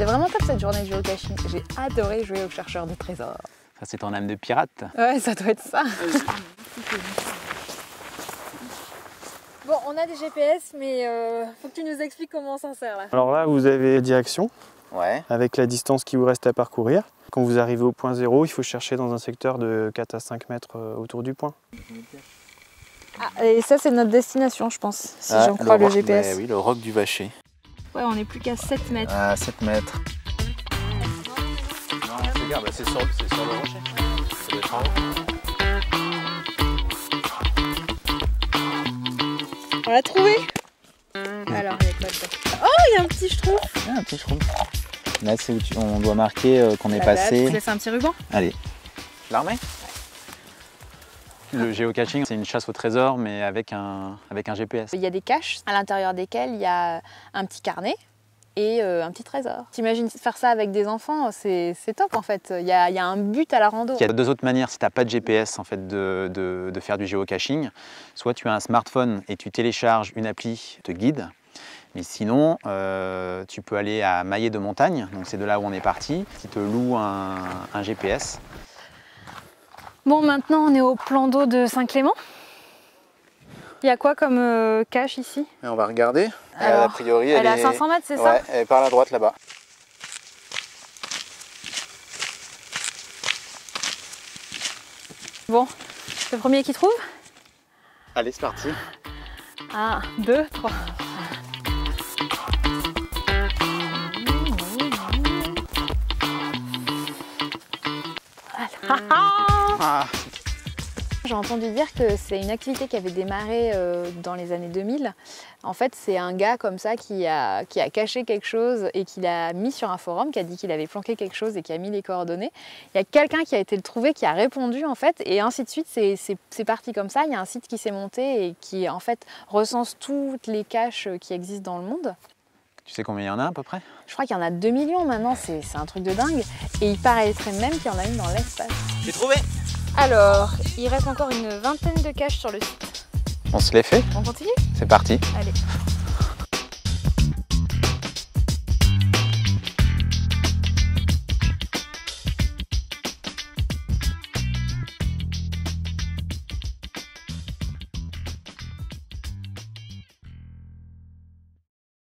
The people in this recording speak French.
C'était vraiment top cette journée de géocaching. J'ai adoré jouer au chercheur de trésors. Ça, c'est ton âme de pirate. Ouais, ça doit être ça. Bon, on a des GPS, mais faut que tu nous expliques comment on s'en sert là. Alors là, vous avez la direction, Ouais. avec la distance qui vous reste à parcourir. Quand vous arrivez au point 0, il faut chercher dans un secteur de 4 à 5 mètres autour du point. Ah, et ça, c'est notre destination, je pense, si j'en crois le GPS. Oui, le roc du Vacher. Ouais, on est plus qu'à 7 mètres. À 7 mètres. Non, regarde, c'est sur le rocher. Ça doit être en haut. On l'a trouvé. Alors, il y a quoi dedans? Oh, il y a un petit schtroumpf. Ah, un petit schtroumpf. Là, c'est où on doit marquer qu'on est passé. Tu laisses un petit ruban. Allez. L'armée. Le géocaching, c'est une chasse au trésor, mais avec un GPS. Il y a des caches à l'intérieur desquelles il y a un petit carnet et un petit trésor. T'imagines faire ça avec des enfants, c'est top en fait. Il y a un but à la rando. Il y a deux autres manières, si tu n'as pas de GPS, en fait, de faire du géocaching. Soit tu as un smartphone et tu télécharges une appli qui te guide. Mais sinon, tu peux aller à Maillet de Montagne, donc c'est de là où on est parti, qui te loue un GPS. Bon, maintenant on est au plan d'eau de Saint-Clément. Il y a quoi comme cache ici? Et on va regarder. Alors, a priori, elle est à 500 mètres, c'est ça? Ouais, elle est par la droite là-bas. Bon, le premier qui trouve? Allez, c'est parti. 1, 2, 3. Ah. J'ai entendu dire que c'est une activité qui avait démarré dans les années 2000. En fait, c'est un gars comme ça qui a caché quelque chose et qui l'a mis sur un forum, qui a dit qu'il avait planqué quelque chose et qui a mis les coordonnées. Il y a quelqu'un qui a été le trouver, qui a répondu en fait, et ainsi de suite. C'est parti comme ça. Il y a un site qui s'est monté et qui en fait recense toutes les caches qui existent dans le monde. Tu sais combien il y en a à peu près? Je crois qu'il y en a 2 millions maintenant, c'est un truc de dingue. Et il paraîtrait même qu'il y en a une dans l'espace. J'ai trouvé! Alors, il reste encore une vingtaine de caches sur le site. On se les fait? On continue? C'est parti. Allez.